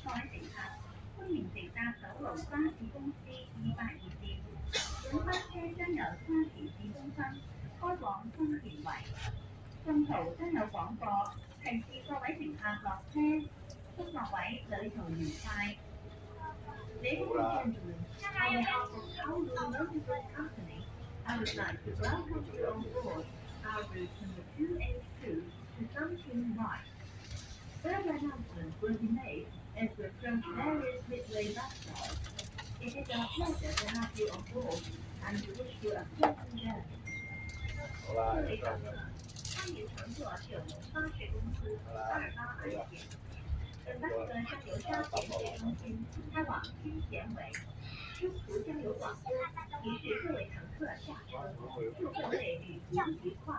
各位乘客，歡迎乘搭九龍巴士公司282線。本班車將由沙田市中心開往豐田圍，中途將有廣播提示各位乘客落車，祝各位旅途愉快。Ladies and gentlemen, on behalf of Kowloon Motor Company, I would like to welcome you on board our route number 282 to Sunshine White. Further announcements will be made as we approach various midway bus stops. It is our pleasure to have you on board and to wish you a pleasant journey. 各位乘客，欢迎乘坐九龙巴士公司282线。本班车将由沙田市中心开往金贤围，中途将有广播提示各位乘客下車，祝各位旅途愉快。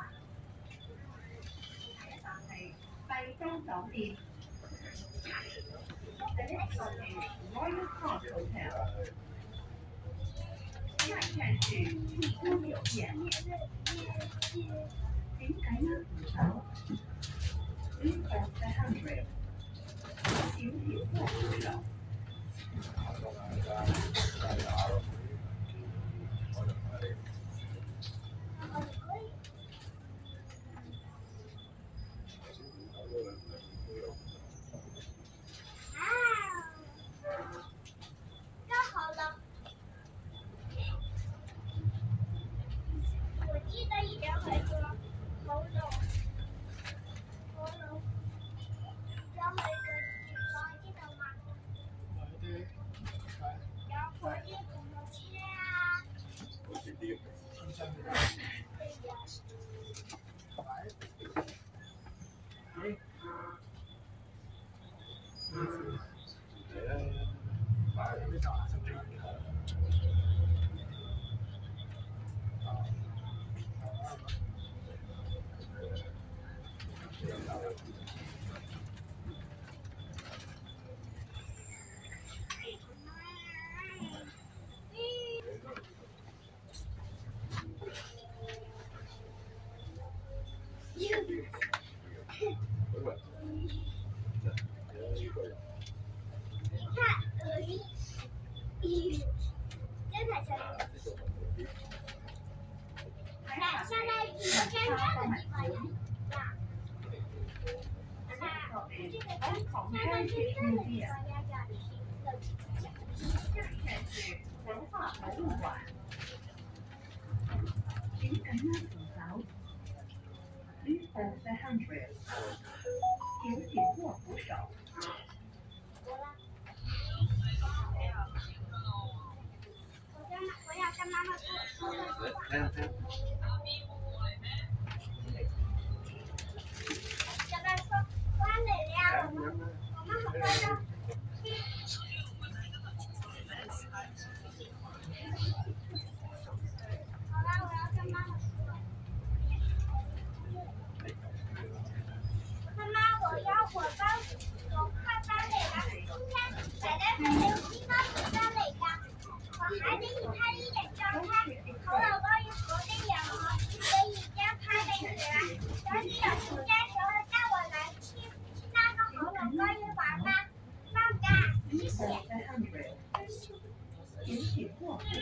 下一站係麗江酒店。The next stop is Royal Park Hotel。下一站是碧光酒店。請緊握扶手。Please hold the handrail。小條握扶手。Please hold the handrail。请紧握扶手。我要跟妈妈说。小白说关了呀，我们好快乐。好了，我要跟妈妈说。妈妈，我要火爆，我快翻嚟啦！今天奶奶佢哋應該唔翻嚟㗎，我還得以拍一點照片，好老公與我的眼紅，所以要拍美女啦。所以有時間時候帶我來去那個紅樓公園玩吧，放假，謝謝。請緊握扶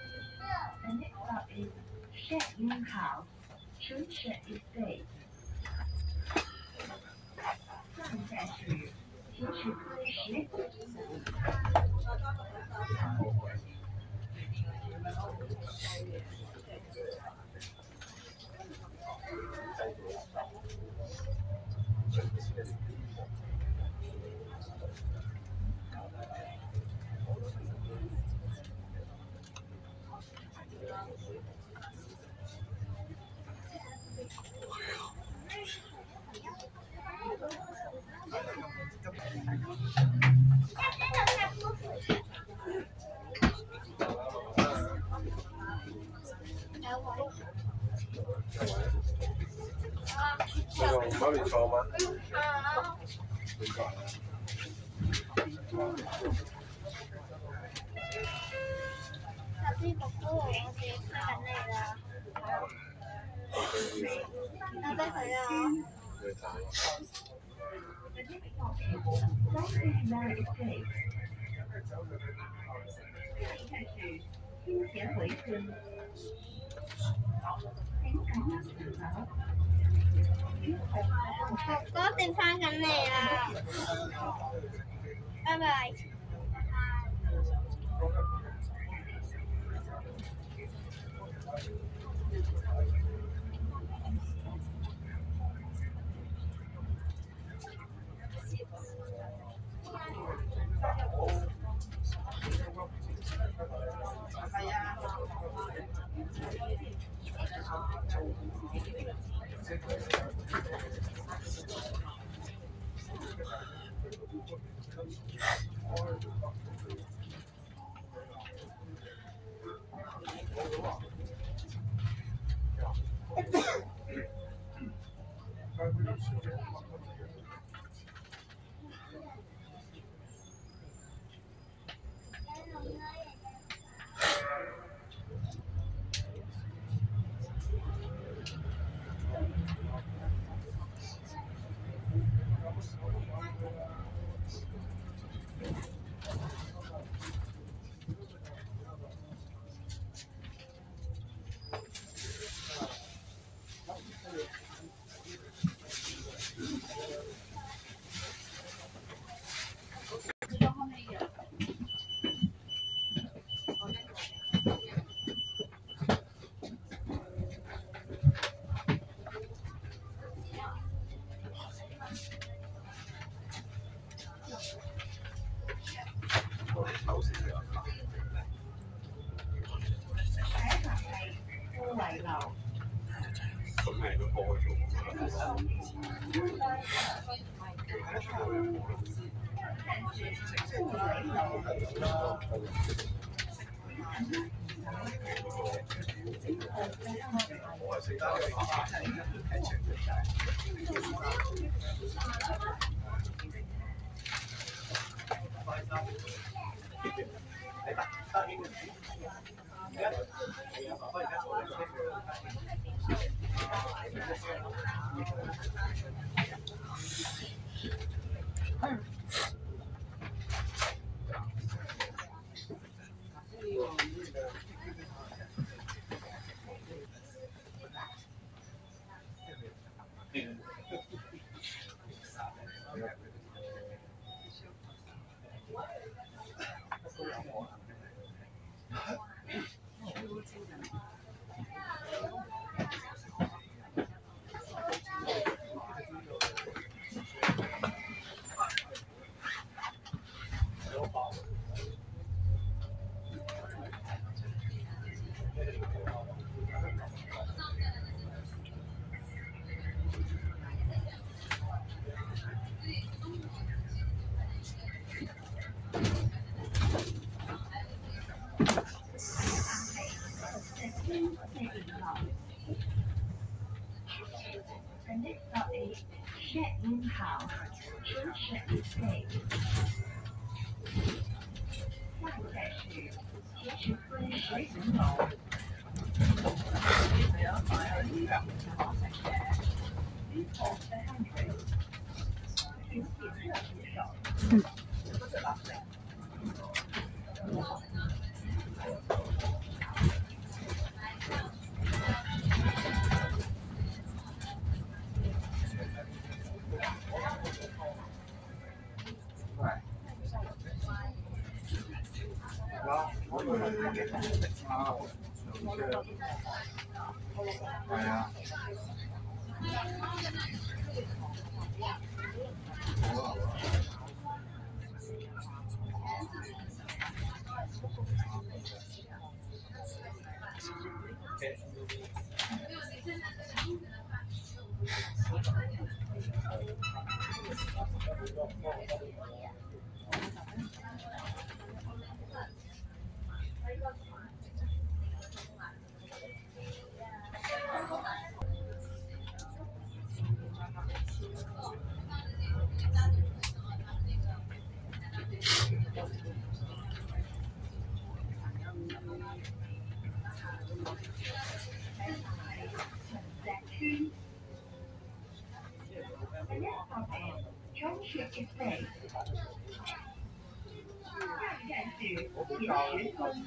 手。The next stop is Shet Moon House, Sunset Estate. 在是铁齿科10。 妈咪坐吗？ 小弟哥哥，我要去看那个，要再回来哦。 开始金钱回春， 哥哋翻緊嚟啦，拜拜。 The next stop is Shet Yin House, Shet Estate. 下一站是铁齿村10层楼。 係啊。 Junction is safe. 下一站是岩石村。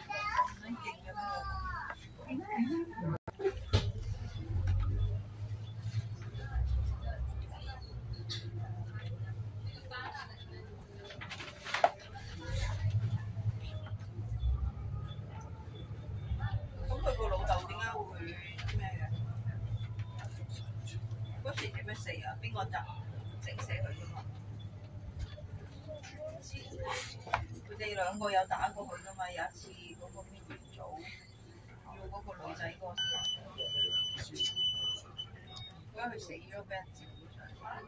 咁佢個老豆點解會咩嘅？嗰時點樣死啊？邊個整死佢㗎嘛？佢哋兩個有打過佢㗎嘛？有一次嗰個咩元祖要嗰個女仔嗰個，點解佢死咗俾人照上？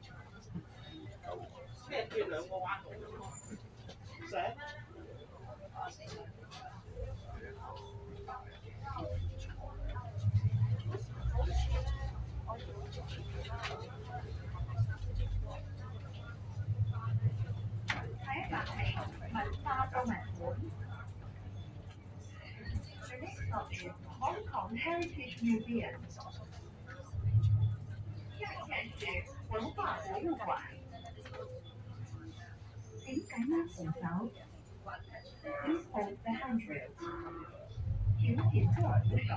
咩叫兩個彎路？上？啊死！ 下一站係文化博物館。The next stop is Hong Kong Heritage Museum。下一站是文化博物館。請緊握扶手。Please hold the handrail。請緊握扶手。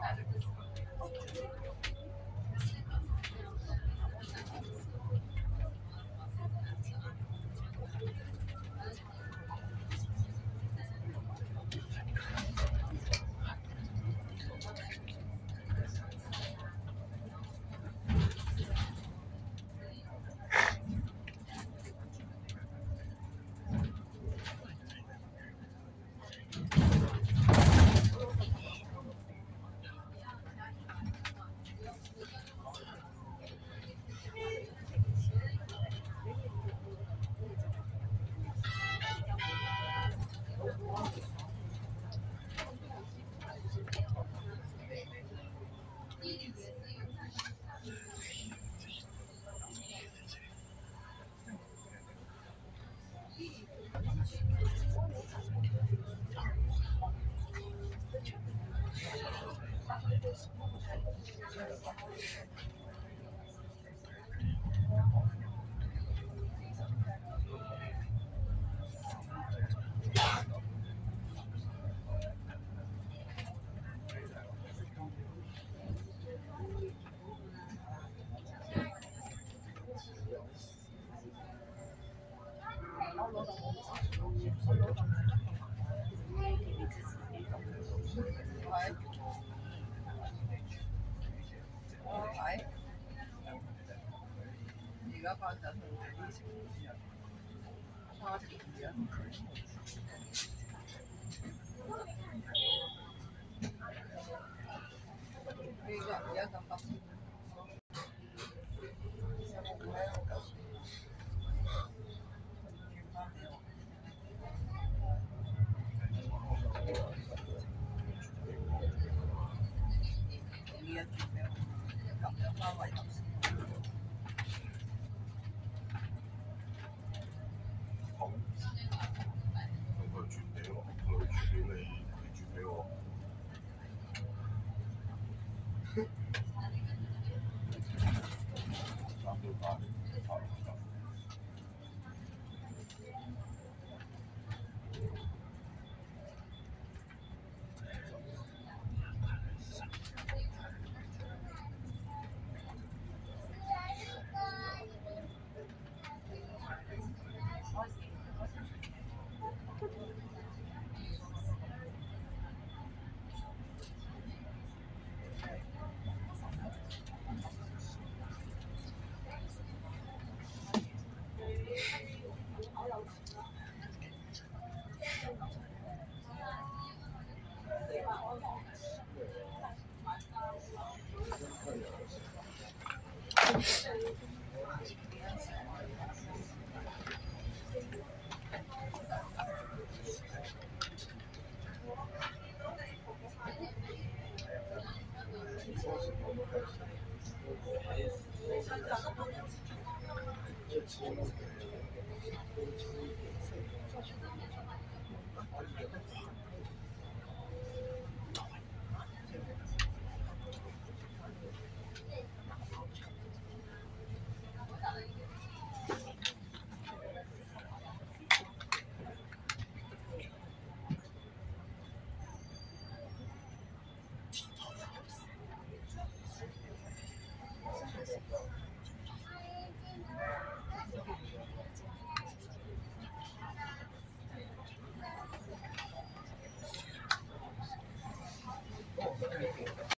而家翻緊去啲花田嘅。呢個而家咁北邊。有冇會喺度救？轉翻俾我。呢一轉俾我，撳咗翻位頭先。 好。咁佢轉俾我，佢轉俾你，你轉俾我。3到8，